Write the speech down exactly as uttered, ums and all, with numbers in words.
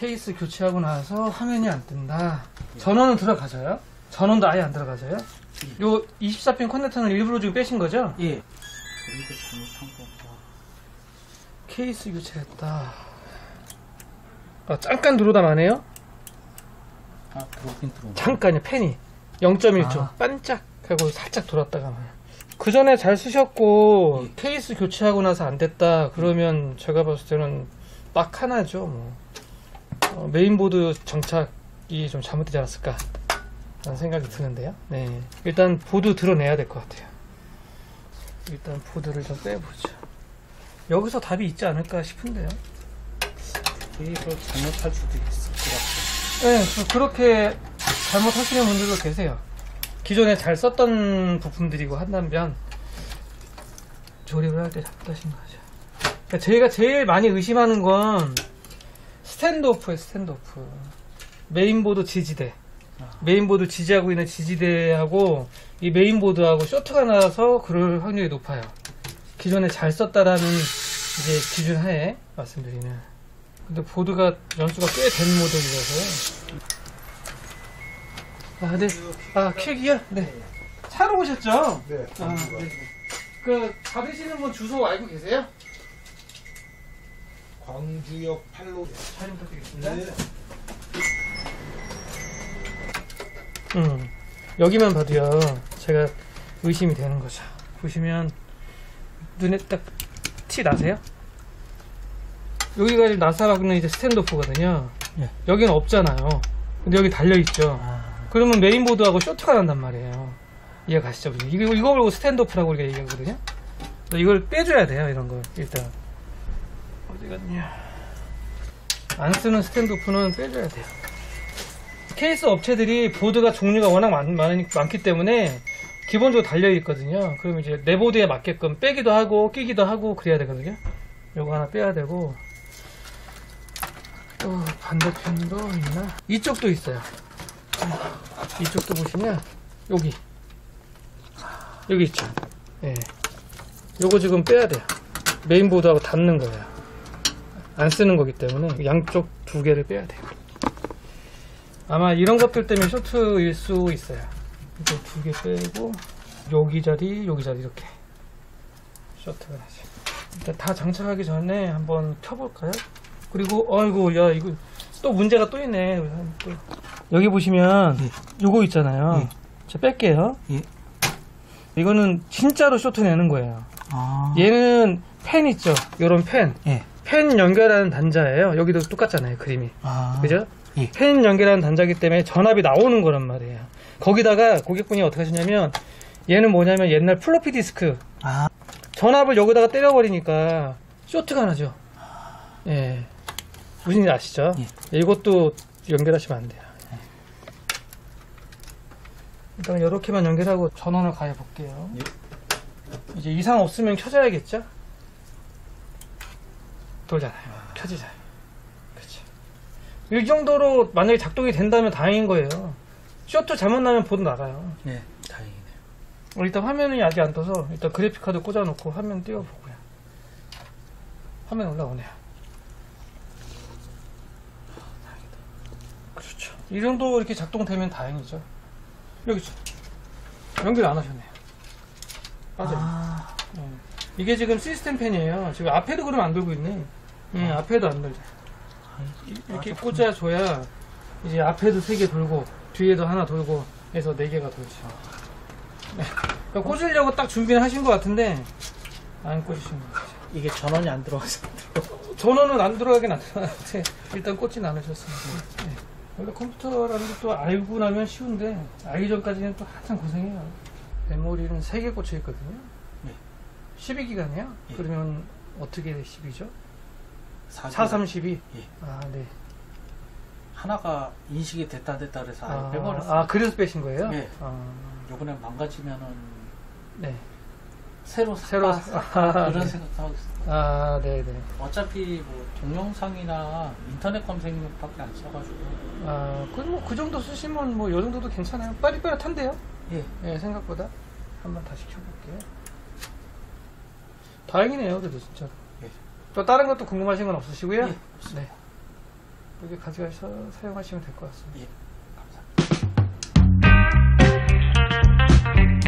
케이스 교체하고 나서 화면이 안 뜬다. 전원은 들어가져요? 전원도 아예 안 들어가져요? 예. 요 이십사 핀 커넥터는 일부러 지금 빼신 거죠? 예. 그리고 잘못한 건가. 케이스 교체했다. 아, 잠깐 들어오다 마네요? 아, 들어오긴 들어오네. 잠깐요, 펜이. 영 점 일 초. 아. 반짝 하고 살짝 돌았다가 마요. 그 전에 잘 쓰셨고, 예. 케이스 교체하고 나서 안 됐다. 그러면 제가 봤을 때는 딱 하나죠, 뭐. 어, 메인보드 정착이 좀 잘못되지 않았을까 라는 생각이 드는데요. 네, 일단 보드 드러내야 될 것 같아요. 일단 보드를 좀 빼보죠. 여기서 답이 있지 않을까 싶은데요. 이거 잘못할 수도 있을 것 같아요. 네, 그렇게 잘못하시는 분들도 계세요. 기존에 잘 썼던 부품들이고 한다면 조립을 할 때 잘못하신 거죠. 그러니까 저희가 제일 많이 의심하는 건 스탠드오프예요. 스탠드오프. 메인보드 지지대, 메인보드 지지하고 있는 지지대하고 이 메인보드하고 쇼트가 나서 그럴 확률이 높아요. 기존에 잘 썼다라는 이제 기준 하에 말씀드리면. 근데 보드가 연수가 꽤 된 모델이라서요. 아, 네. 아, 퀵이요? 네. 차로 오셨죠? 네. 아, 네. 그 받으시는 분 주소 알고 계세요? 광주역 팔로. 잘 부탁드리겠습니다. 네. 음, 여기만 봐도요, 제가 의심이 되는 거죠. 보시면, 눈에 딱 티 나세요? 여기가 지금 나사라고는 이제 스탠드오프거든요. 예. 여기는 없잖아요. 근데 여기 달려있죠. 아. 그러면 메인보드하고 쇼트가 난단 말이에요. 이해 가시죠? 이거, 이거 보고 스탠드오프라고 우리가 얘기하거든요. 이걸 빼줘야 돼요, 이런 걸, 일단. 어디 갔냐. 안 쓰는 스탠드오프는 빼줘야 돼요. 케이스 업체들이 보드가 종류가 워낙 많, 많, 많기 때문에 기본적으로 달려있거든요. 그러면 이제 내 보드에 맞게끔 빼기도 하고 끼기도 하고 그래야 되거든요. 요거 하나 빼야 되고, 또 반대편도 있나? 이쪽도 있어요. 이쪽도 보시면 여기 여기 있죠. 예. 요거 지금 빼야 돼요. 메인보드하고 닿는 거예요. 안 쓰는 거기 때문에 양쪽 두 개를 빼야 돼요. 아마 이런 것들 때문에 쇼트일 수 있어요. 이거 두 개 빼고 여기 자리 여기 자리 이렇게 쇼트가 나죠. 일단 다 장착하기 전에 한번 켜볼까요? 그리고 어이구 야 이거 또 문제가 또 있네. 또. 여기 보시면 예. 요거 있잖아요. 예. 제가 뺄게요. 예. 이거는 진짜로 쇼트 내는 거예요. 아. 얘는 펜 있죠. 요런 펜. 예. 펜 연결하는 단자예요. 여기도 똑같잖아요. 그림이. 아. 그죠? 예. 펜 연결하는 단자이기 때문에 전압이 나오는 거란 말이에요. 거기다가 고객분이 어떻게 하시냐면 얘는 뭐냐면 옛날 플로피 디스크 아. 전압을 여기다가 때려버리니까 쇼트가 나죠. 예. 무슨 일 아시죠? 예. 이것도 연결하시면 안 돼요. 예. 일단 이렇게만 연결하고 전원을 가해 볼게요. 예. 이제 이상 없으면 켜져야겠죠? 돌잖아요. 아. 켜지잖아요. 그렇죠. 이 정도로 만약에 작동이 된다면 다행인 거예요. 쇼트 잘못 나면 보드 나가요. 네, 다행이네요. 어, 일단 화면이 아직 안 떠서 일단 그래픽카드 꽂아놓고 화면 띄워보고요. 화면 올라오네요. 그렇죠. 이 정도 이렇게 작동되면 다행이죠. 여기 있죠. 연결 안 하셨네요. 맞아요. 아. 네. 이게 지금 시스템 펜이에요. 지금 앞에도 그러면 안 돌고 있네. 예, 아. 앞에도 안 돌죠. 이렇게 아, 꽂아줘야 이제 앞에도 세 개 돌고 뒤에도 하나 돌고 해서 네 개가 돌죠. 네. 그러니까 꽂으려고 딱 준비를 하신 것 같은데 안 꽂으신 것 같아요. 이게 전원이 안 들어가서 전원은 안 들어가긴 안 들어가는데 일단 꽂진 않으셨습니다. 네. 원래 컴퓨터라는 것도 알고 나면 쉬운데 알기 전까지는 또 한참 고생해요. 메모리는 세 개 꽂혀 있거든요. 네. 십이 기가네요. 예. 그러면 어떻게 십이죠? 사, 사삼십이? 예. 아, 네. 하나가 인식이 됐다 됐다 그래서 아예 아, 빼버렸어요. 아, 그래서 빼신 거예요? 네. 아, 요번에 망가지면은 네. 새로 새로 새로 사- 아, 이런 네. 생각하고 있어요. 아, 네네. 어차피 뭐 동영상이나 인터넷 검색용밖에 안 써가지고. 아, 그, 뭐, 그 정도 쓰시면 뭐, 요 정도도 괜찮아요. 빠릿빠릿한데요? 예. 예, 생각보다. 한번 다시 켜볼게요. 다행이네요, 그래도 진짜로. 예. 또 다른 것도 궁금하신 건 없으시고요? 예, 네. 여기 가져가서 사용하시면 될 것 같습니다. 예, 감사합니다.